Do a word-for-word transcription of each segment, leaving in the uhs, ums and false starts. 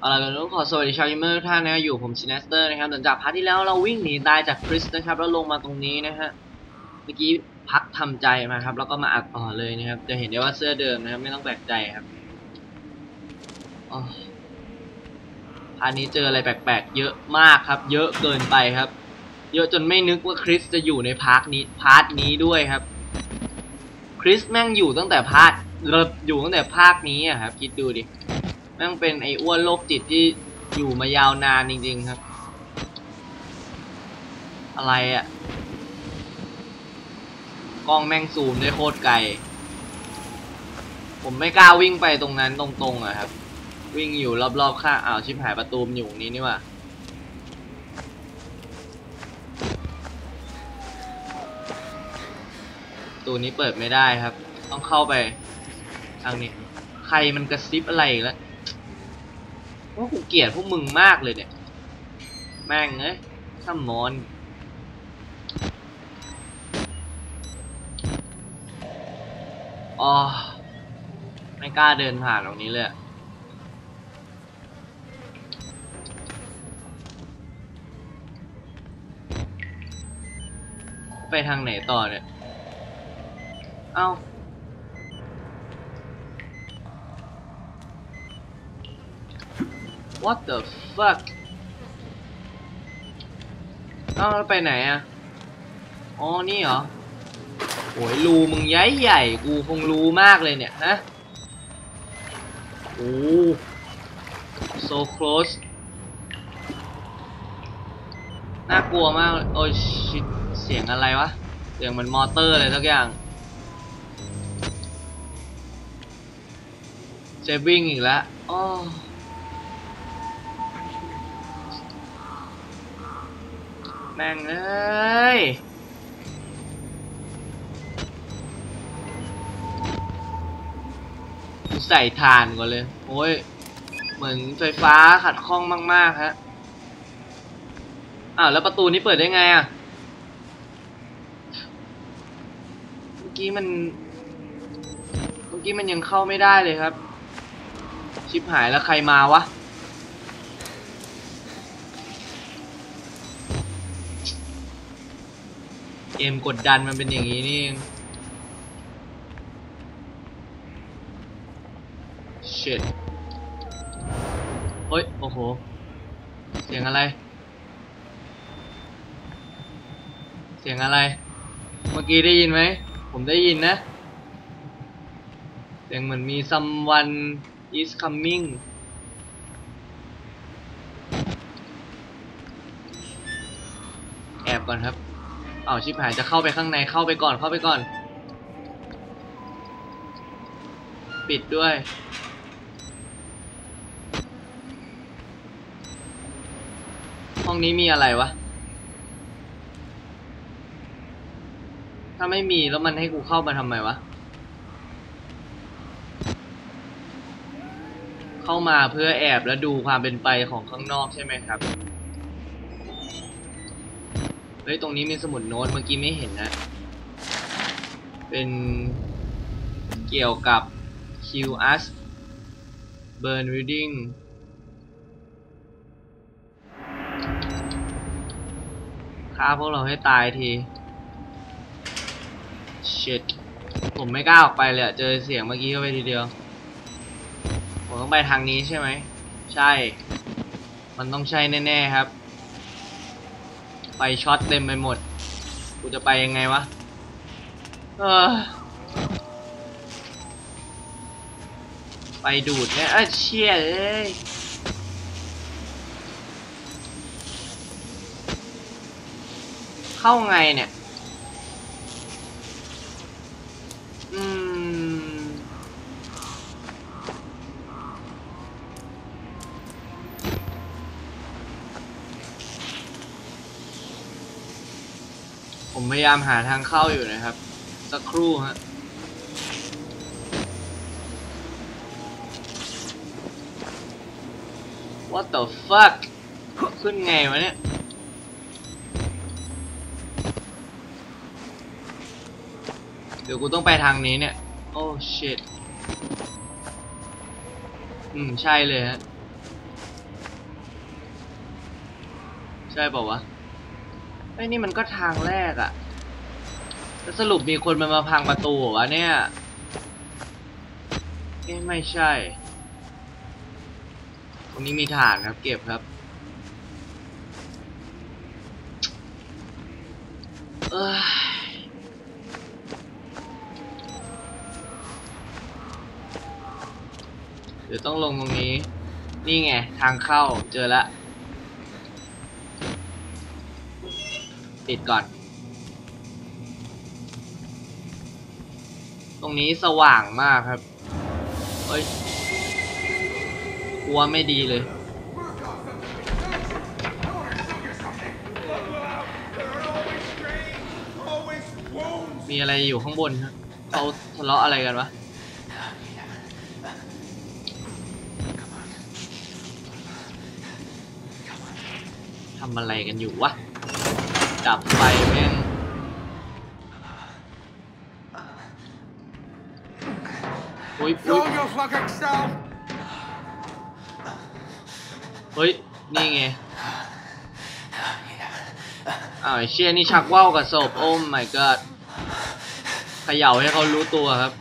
เอาล่ะก็ต้องขอสวัสดีชาวยิมเมอร์ทุกท่านนะอยู่ผมชินเนสเตอร์นะครับหลังจากพาร์ทที่แล้วเราวิ่งหนีตายจากคริสนะครับแล้วลงมาตรงนี้นะฮะเมื่อกี้พักทำใจมาครับแล้วก็มาอัดต่อเลยนะครับจะเห็นได้ว่าเสื้อเดิมนะครับไม่ต้องแปลกใจครับอ๋อพาร์ทนี้เจออะไรแปลกๆเยอะมากครับเยอะเกินไปครับเยอะจนไม่นึกว่าคริสจะอยู่ในพาร์ทนี้พาร์ทนี้ด้วยครับคริสแม่งอยู่ตั้งแต่พาร์ทเริ่มอยู่ตั้งแต่ภาคนี้อะครับคิดดูดิแม่งเป็นไอ้อ้วนโรคจิตที่อยู่มายาวนานจริงๆครับอะไรอะ่ะกล้องแม่งซูมได้โคตรไกลผมไม่กล้าวิ่งไปตรงนั้นตรงๆอะครับวิ่งอยู่รอบๆข้างอ้าวชิบหายประตูมันอยู่นี้นี่ว่ะประตูนี้เปิดไม่ได้ครับต้องเข้าไปทางนี้ใครมันกระซิบอะไรอีกแล้วว่ากูเกลียดพวกมึงมากเลยเนี่ยแม่งเอ้ยซ้ำมอนอ๋อไม่กล้าเดินผ่านตรงนี้เลยไปทางไหนต่อเนี่ยเอ้าWhat the fuck เอ้าแล้วไปไหนอะอ๋อนี่เหรอโอ้ยรูมึงใหญ่ใหญ่กูคงรู้มากเลยเนี่ยฮะโอ้ so close น่ากลัวมากโอ้ยชิตเสียงอะไรวะเสียงเหมือนมอเตอร์อะไรสักอย่างเซฟวิ่งอีกแล้วอ๋อแม่งเอ้ยใส่ถ่านก่อนเลยโอ้ยเหมือนไฟฟ้าขัดข้องมากๆฮะอ้าวแล้วประตูนี้เปิดได้ไงอ่ะเมื่อกี้มันเมื่อกี้มันยังเข้าไม่ได้เลยครับชิบหายแล้วใครมาวะเกมกดดันมันเป็นอย่างนี้นี่เอง shit เฮ้ยโอ้โหเสียงอะไรเสียงอะไรเมื่อกี้ได้ยินไหมผมได้ยินนะเสียงเหมือนมี someone is coming แอบก่อนครับอ้าวชิบหายจะเข้าไปข้างในเข้าไปก่อนเข้าไปก่อนปิดด้วยห้องนี้มีอะไรวะถ้าไม่มีแล้วมันให้กูเข้ามาทำไมวะเข้ามาเพื่อแอบแล้วดูความเป็นไปของข้างนอกใช่ไหมครับเฮ้ยตรงนี้มีสมุดโน้ตเมื่อกี้ไม่เห็นนะเป็นเกี่ยวกับ kill us burn reading ฆ่าพวกเราให้ตายที shit ผมไม่กล้าออกไปเลยเจอเสียงเมื่อกี้เข้าไปทีเดียวผมต้องไปทางนี้ใช่ไหมใช่มันต้องใช่แน่ๆครับไฟช็อตเต็มไปหมดกูจะไปยังไงวะเออไปดูดเนี่ยเอ้ยเชี่ยเอ้ยเข้าไงเนี่ยอืมผมพยายามหาทางเข้าอยู่นะครับสักครู่ฮะWhat the fuck ขึ้นไงวะเนี่ยเดี๋ยวกูต้องไปทางนี้เนี่ยโอ้ shit อืมใช่เลยฮะใช่เปล่าวะไอ้นี่มันก็ทางแรกอะแล้วสรุปมีคนมามาพังประตูเหรอวะเนี่ยเอ๊ะไม่ใช่ตรงนี้มีฐานครับเก็บครับเออเดี๋ยวต้องลงตรงนี้นี่ไงทางเข้าเจอละปิดก่อนตรงนี้สว่างมากครับเฮ้ยกลัวไม่ดีเลยมีอะไรอยู่ข้างบนครับเขาทะเลาะอะไรกันวะทำอะไรกันอยู่วะดับไฟแม่งอุ้ยอุ้ยเฮ้ยนี่ไงอ้าวไอ้เชี่ยนี่ชักว่าวกับศพโอ้ my god เขย่าให้เขารู้ตัวครับ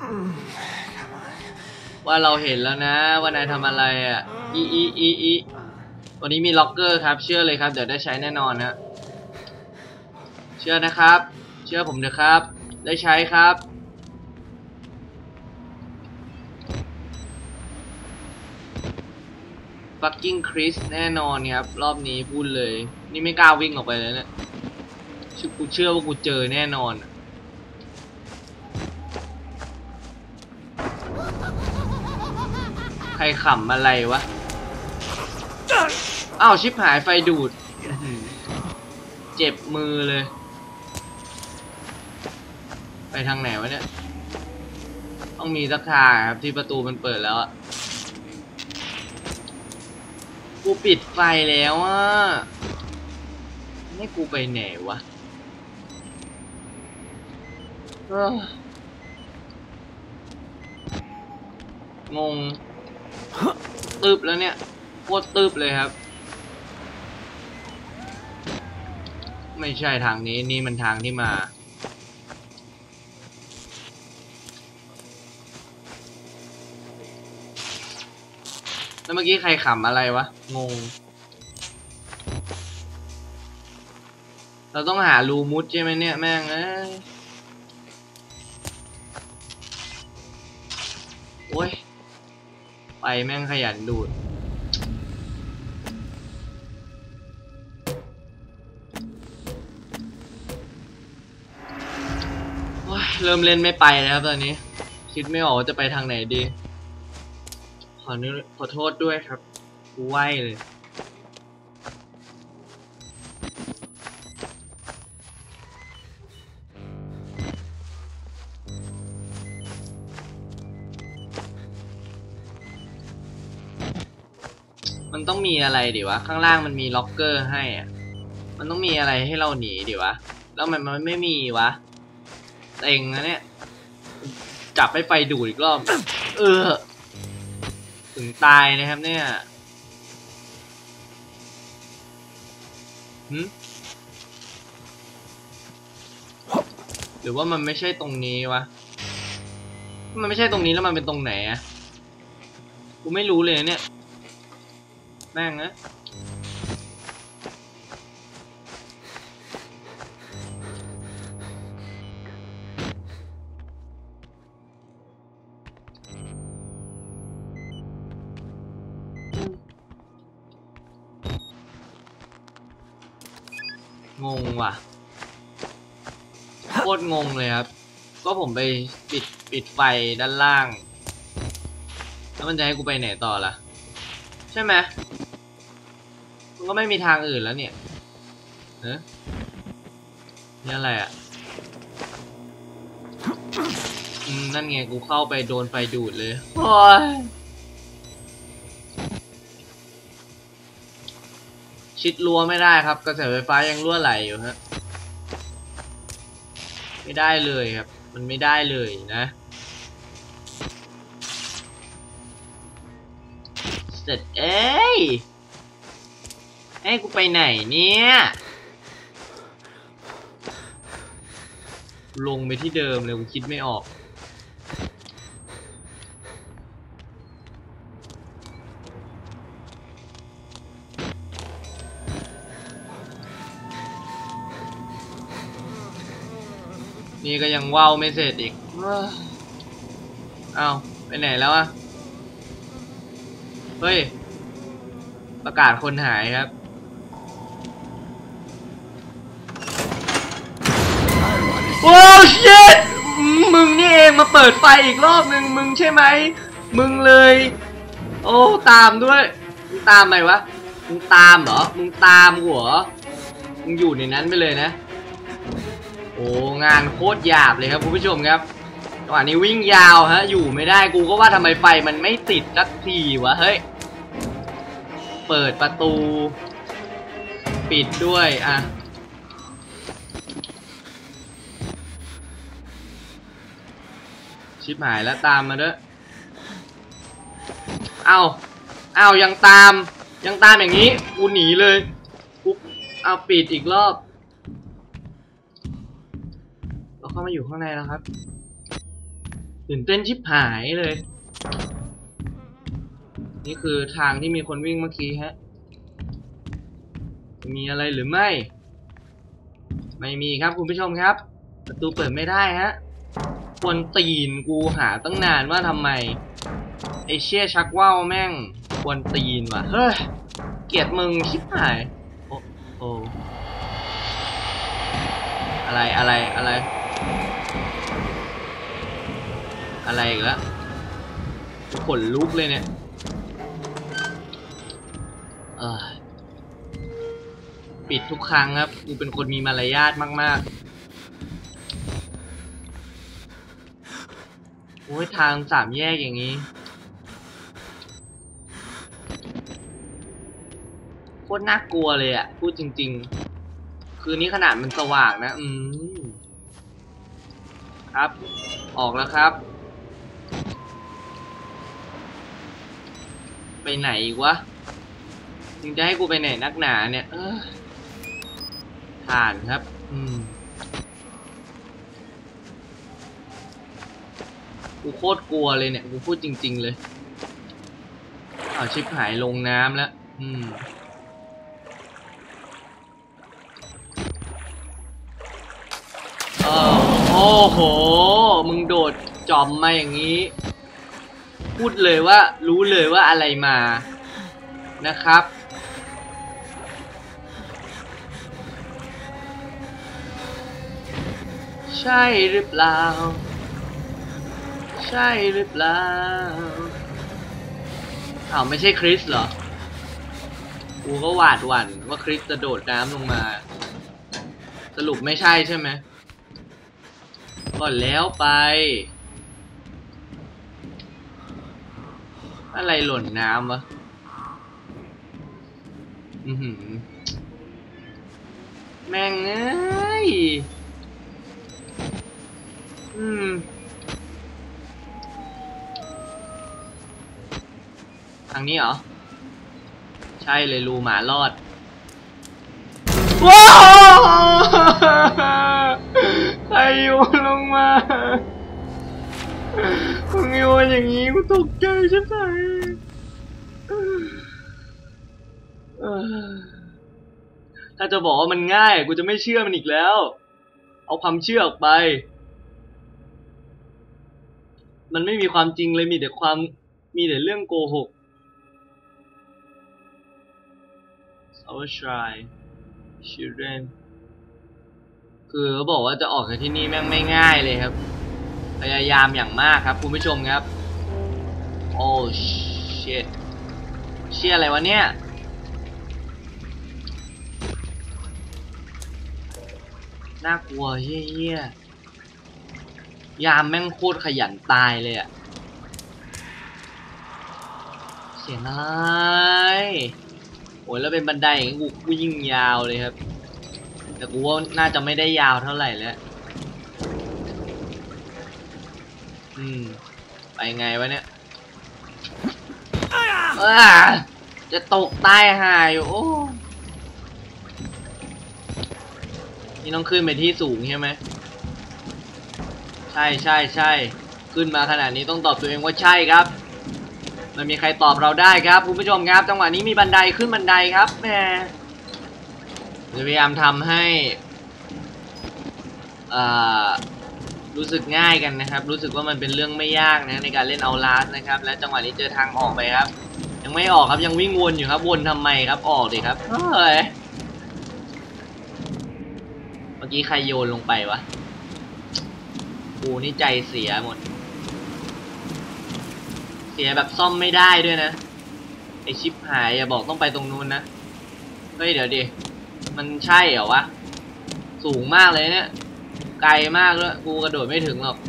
ว่าเราเห็นแล้วนะว่านายทำอะไรอ่ะอีอีอีอีวันนี้มีล็อกเกอร์ครับเชื่อเลยครับเดี๋ยวได้ใช้แน่นอนนะเชื่อนะครับเชื่อผมเถอะครับได้ใช้ครับฟักกิ้งคริสแน่นอนครับรอบนี้พูดเลยนี่ไม่กล้าวิ่งออกไปเลยเนี่ยกูเชื่อว่ากูเจอแน่นอนใครขำอะไรวะอ้าวชิบหายไฟดูดเจ็บมือเลยไปทางไหนวะเนี่ยต้องมีสักทางครับที่ประตูมันเปิดแล้วอะกูปิดไฟแล้วอ่ะนี่กูไปไหนวะงงตึบแล้วเนี่ยโคตรตึบเลยครับไม่ใช่ทางนี้นี่มันทางที่มาแล้วเมื่อกี้ใครขำอะไรวะงงเราต้องหารูมุดใช่ไหมเนี่ยแม่งเอ้ยโอ้ยไปแม่งขยันดูดโอ้ยเริ่มเล่นไม่ไปแล้วครับตอนนี้คิดไม่ออกว่าจะไปทางไหนดีขอขอโทษด้วยครับกูไหวเลยมันต้องมีอะไรดิวะข้างล่างมันมีล็อกเกอร์ให้อ่ะมันต้องมีอะไรให้เราหนีดิวะแล้วมันมันไม่มีวะเต็งนะเนี่ยจับให้ไฟดูดอีกรอบเออถึงตายนะครับเนี่ยหึหรือว่ามันไม่ใช่ตรงนี้วะมันไม่ใช่ตรงนี้แล้วมันเป็นตรงไหนอะกูไม่รู้เลยเนี่ยแม่งนะงงว่ะโคตรงงเลยครับก็ผมไปปิดปิดไฟด้านล่างแล้วมันจะให้กูไปไหนต่อล่ะใช่ไหมมันก็ไม่มีทางอื่นแล้วเนี่ยเอ๊ะนี่อะไรอ่ะอืมนั่นไงกูเข้าไปโดนไฟดูดเลยโอ้ยชิดรั้วไม่ได้ครับกระแสไฟฟ้ายังรั่วไหลอยู่ฮะไม่ได้เลยครับมันไม่ได้เลยนะเสร็จเอ้ยไอให้กูไปไหนเนี่ยลงไปที่เดิมเลยกูคิดไม่ออกนี่ก็ยังว่าวไม่เสร็จอีกอ้าวไปไหนแล้วอะเฮ้ยประกาศคนหายครับโอ้ชิตมึงนี่เองมาเปิดไฟอีกรอบหนึ่งมึงใช่ไหมมึงเลยโอ้ตามด้วยมึงตามไหมวะมึงตามเหรอมึงตามหัวมึงอยู่ในนั้นไปเลยนะโอ้งานโคตรหยาบเลยครับคุณผู้ชมครับจังหวะนี้วิ่งยาวฮะอยู่ไม่ได้กูก็ว่าทำไมไฟมันไม่ติดสักทีวะเฮ้ยเปิดประตูปิดด้วยอ่ะชิบหายแล้วตามมาด้วยเอาเอายังตามยังตามอย่างนี้กูหนีเลยกูเอาปิดอีกรอบเราเข้ามาอยู่ข้างในแล้วครับตื่นเต้นชิบหายเลยนี่คือทางที่มีคนวิ่งเมื่อกี้ฮะมีอะไรหรือไม่ไม่มีครับคุณผู้ชมครับประตูเปิดไม่ได้ฮะควรตีนกูหาตั้งนานว่าทำไมไอเชี่ยชักว่าวแม่งควรตีนว่ะเฮ้ยเกลียดมึงชิบหายโอ้โอ้อะไรอะไรอะไรอะไรอีกแล้วขนลุกเลยเนี่ยเออปิดทุกครั้งครับกูเป็นคนมีมารยาทมากๆโอ้ยทางสามแยกอย่างนี้โคตรน่ากลัวเลยอ่ะพูดจริงๆคืนนี้ขนาดมันสว่างนะอืมครับออกแล้วครับไปไหนอีกวะมึงจะให้กูไปไหนนักหนาเนี่ยเออผ่านครับอืมกูโคตรกลัวเลยเนี่ยกูพูดจริงๆเลยอ้าวชิบหายลงน้ำแล้วอืมเออโอ้โหมึงโดดจอมมาอย่างนี้พูดเลยว่ารู้เลยว่าอะไรมานะครับใช่หรือเปล่าใช่หรือเปล่าอ้าวไม่ใช่คริสเหรอกูก็หวาดหวั่นว่าคริสจะโดดน้ำลงมาสรุปไม่ใช่ใช่ไหมก่อนแล้วไปอะไรหล่นน้ำวะอือหือแม่งเอ้ยอืมทางนี้เหรอใช่เลยรูหมารอดว้าวใครโยนลงมามึงโยนอย่างนี้กูตกใจใช่ไหมถ้าจะบอกว่ามันง่ายกูจะไม่เชื่อมันอีกแล้วเอาความเชื่อออกไปมันไม่มีความจริงเลยมีแต่ความมีแต่เรื่องโกหก Our try children คือเขาบอกว่าจะออกจากที่นี่แม่งไม่ง่ายเลยครับพยายามอย่างมากครับคุณผู้ชมครับโอ้เชิตเชี่ยอะไรวะเนี่ยน่ากลัวเหี้ยยามแม่งโคตรขยันตายเลยอะเสียงอะไรโอ้ยแล้วเป็นบันไดอย่างนี้กูกูยิ่งยาวเลยครับแต่กูว่าน่าจะไม่ได้ยาวเท่าไหร่แล้วอืมไปไงวะเนี่ยจะตกใต้หายอยู่โอ้นี่ต้องขึ้นไปที่สูงใช่ไหมใช่ใช่ใช่ขึ้นมาขนาดนี้ต้องตอบตัวเองว่าใช่ครับไม่มีใครตอบเราได้ครับคุณผู้ชมครับจังหวะนี้มีบันไดขึ้นบันไดครับแหมจะพยายามทำให้อ่ารู้สึกง่ายกันนะครับรู้สึกว่ามันเป็นเรื่องไม่ยากนะในการเล่นเอาลาสนะครับและจังหวะนี้เจอทางออกไปครับยังไม่ออกครับยังวิ่งวนอยู่ครับวนทำไมครับออกดิครับเฮ้ยเมื่อกี้ใครโยนลงไปวะกูนี่ใจเสียหมดเสียแบบซ่อมไม่ได้ด้วยนะไอชิปหายอย่าบอกต้องไปตรงนู้นนะเฮ้ยเดี๋ยวดิมันใช่เหรอวะสูงมากเลยเนี่ยไกลมากด้วยกูกระโดดไม่ถึงหรอก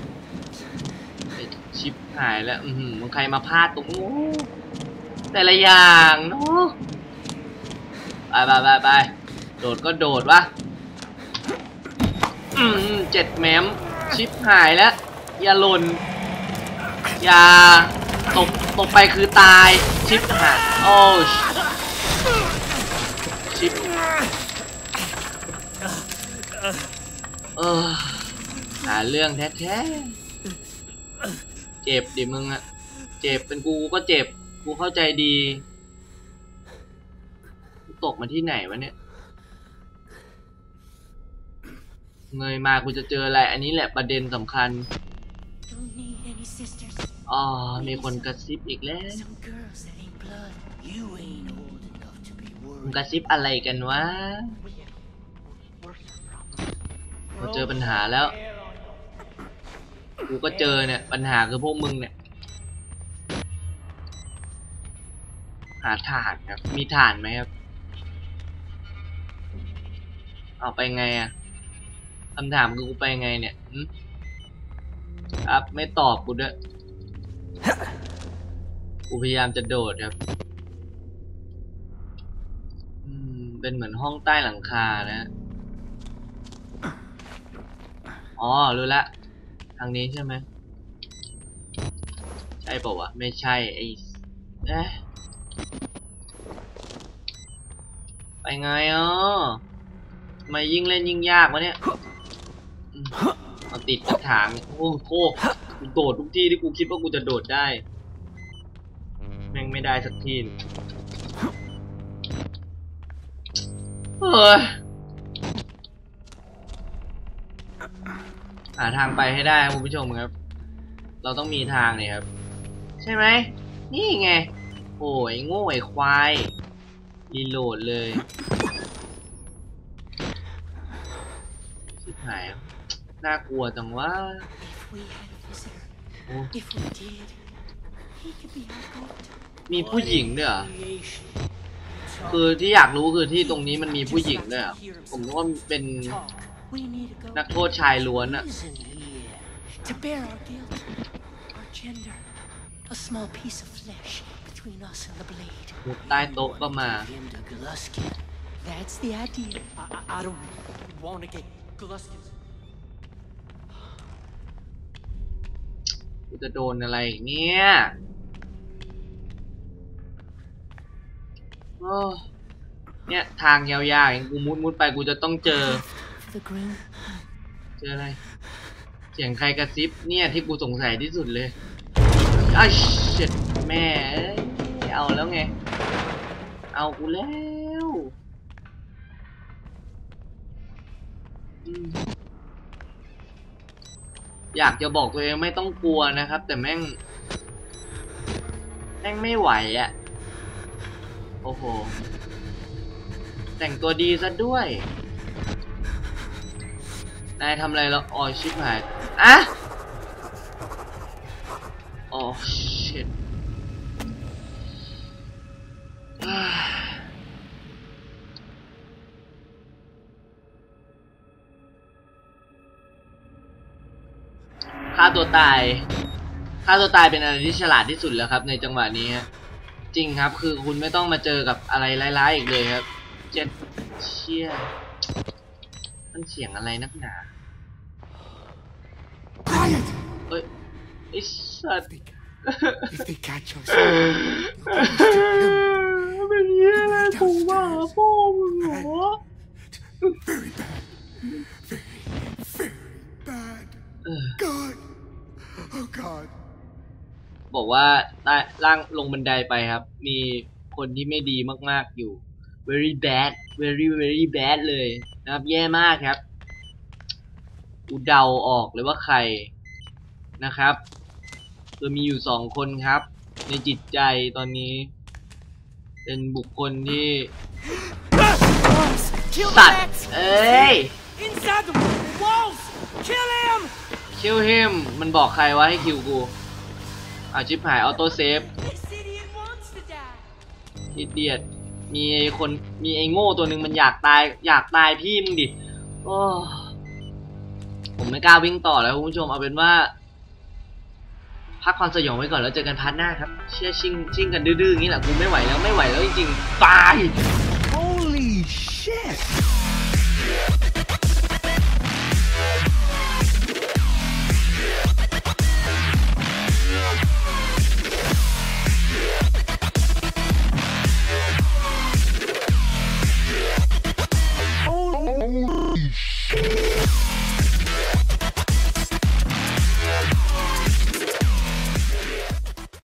ชิปหายแล้วอืมมึงใครมาพลาดตรงนู้นแต่ละอย่างเนาะไปไปไปไปโดดก็โดดวะอืมเจ็ดแมมชิปหายแล้วอย่าหล่นอย่าตกตกไปคือตายชิปหายโอ้ชิปเออหาเรื่องแท้ๆเจ็บดิมึงอะเจ็บเป็นกูก็เจ็บกูเข้าใจดีตกมาที่ไหนวะเนี่ยเงยมากูจะเจออะไรอันนี้แหละประเด็นสำคัญอ๋อมีคนกระซิบอีกแล้วมึงกระซิบอะไรกันวะเราเจอปัญหาแล้วกูก็เจอเนี่ยปัญหาคือพวกมึงเนี่ยหาถ่านครับมีถ่านไหมครับเอาไปไงอะคำถามคือกูไปไงเนี่ยครับไม่ตอบกูด้วยกูพยายามจะโดดครับอืมเป็นเหมือนห้องใต้หลังคานะอ๋อรู้ละทางนี้ใช่ไหมใช่เปล่าวะไม่ใช่ไอ้เอ๊ะไปไงอ่ะทำไมยิ่งเล่นยิ่งยากวะเนี่ยเอาติดกระถางโอ้โหกูโดดทุกที่ที่กูคิดว่ากูจะโดดได้แม่งไม่ได้สักทีเฮ้ยหาทางไปให้ได้คุณผู้ชมครับเราต้องมีทางเนี่ยครับใช่ไหมนี่ไงโอ้ยโง่ไอ้ควายรีโหลดเลยชิบหายน่ากลัวจังวะมีผู้หญิงด้วยเหรอคือที่อยากรู้คือที่ตรงนี้มันมีผู้หญิงด้วยผมว่าเป็นนักโทษชายล้วนอะมุดใต้โต๊ะก็มากูจะโดนอะไรเนี่ยโอ้เนี่ยทางยาวๆอย่างกูมุดมุดไปกูจะต้องเจอเจออะไรเสียงใครกระซิบเนี่ยที่กูสงสัยที่สุดเลยอ้าวเช็ดแม่เอาแล้วไงเอากูแล้วอยากจะบอกตัวเองไม่ต้องกลัวนะครับแต่แม่งแม่งไม่ไหวอ่ะโอ้โหแต่งตัวดีซะด้วยนายทำอะไรแล้วอ๋อชิบหายอะโอ้ชิตฆ่าตัวตายฆ่าตัวตายเป็นอะไรที่ฉลาดที่สุดแล้วครับในจังหวะนี้ฮะจริงครับคือคุณไม่ต้องมาเจอกับอะไรร้ายๆอีกเลยครับเจ็ดเชี่ยมันเสียงอะไรนักหนาเอ้ยไอ้สัตว์เป็นเหี้ยอะไรกูบ้าพ่อมึงเหรอ very, very bad. God, oh God. บอกว่าใต้ล่างลงบันไดไปครับมีคนที่ไม่ดีมากๆอยู่ very bad very very bad เลยนะครับแย่มากครับอูเดาออกเลยว่าใครนะครับคือมีอยู่สองคนครับในจิตใจตอนนี้เป็นบุคคลที่สัตว์เอ้ย kill him มันบอกใครว่าให้คิวกูอ่ะชิปหายออโต้เซฟอิเดียดมีไอ้คนมีไอ้โง่ตัวหนึ่งมันอยากตายอยากตายพี่มึงดิโอ้ผมไม่กล้าวิ่งต่อแล้วคุณผู้ชมเอาเป็นว่าพักความสยองไว้ก่อนแล้วเจอกันพาร์ทหน้าครับเชี่ยชิงชิงกันดื้อๆอย่างนี้แหละกูไม่ไหวแล้วไม่ไหวแล้วจริงๆตาย Holy shit